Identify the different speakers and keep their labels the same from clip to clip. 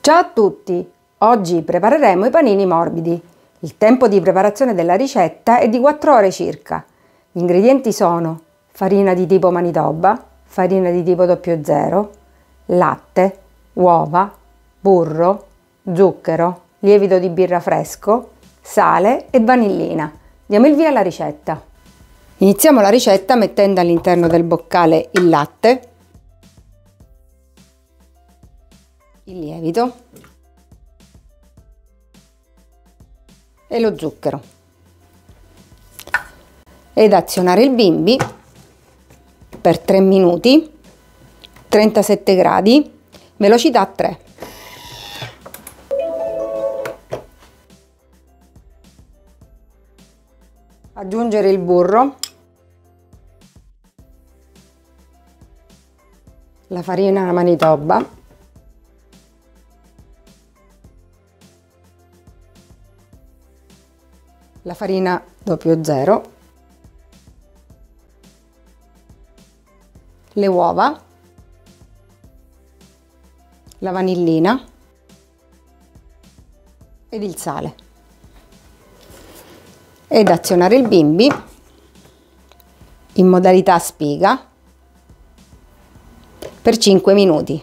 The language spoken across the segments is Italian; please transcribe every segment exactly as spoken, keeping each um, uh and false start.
Speaker 1: Ciao a tutti! Oggi prepareremo i panini morbidi. Il tempo di preparazione della ricetta è di quattro ore circa. Gli ingredienti sono farina di tipo Manitoba, farina di tipo zero zero, latte, uova, burro, zucchero, lievito di birra fresco, sale e vanillina. Diamo il via alla ricetta. Iniziamo la ricetta mettendo all'interno del boccale il latte, il lievito e lo zucchero ed azionare il bimbi per tre minuti, trentasette gradi, velocità tre. Aggiungere il burro, la farina Manitoba, la farina zero zero, le uova, la vanillina ed il sale ed azionare il bimbi in modalità spiga per cinque minuti.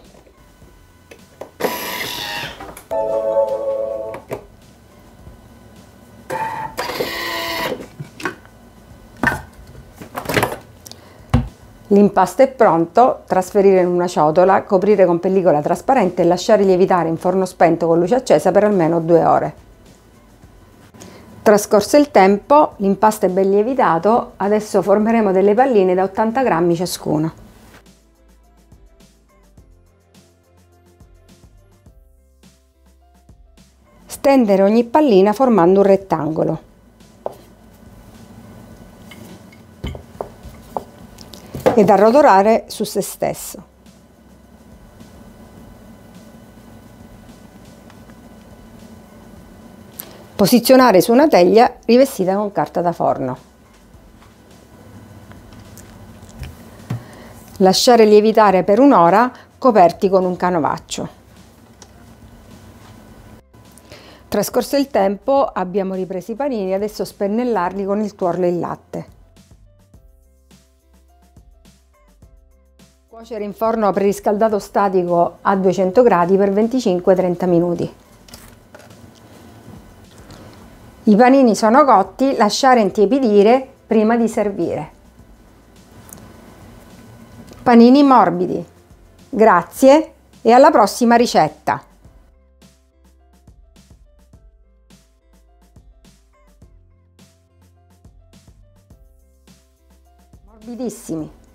Speaker 1: L'impasto è pronto, trasferire in una ciotola, coprire con pellicola trasparente e lasciare lievitare in forno spento con luce accesa per almeno due ore. Trascorso il tempo, l'impasto è ben lievitato, adesso formeremo delle palline da ottanta grammi ciascuna. Stendere ogni pallina formando un rettangolo. Ed arrotolare su se stesso. Posizionare su una teglia rivestita con carta da forno. Lasciare lievitare per un'ora coperti con un canovaccio. Trascorso il tempo abbiamo ripreso i panini, adesso spennellarli con il tuorlo e il latte. Cuocere in forno preriscaldato statico a duecento gradi per venticinque trenta minuti. I panini sono cotti, lasciare intiepidire prima di servire. Panini morbidi. Grazie e alla prossima ricetta! Morbidissimi!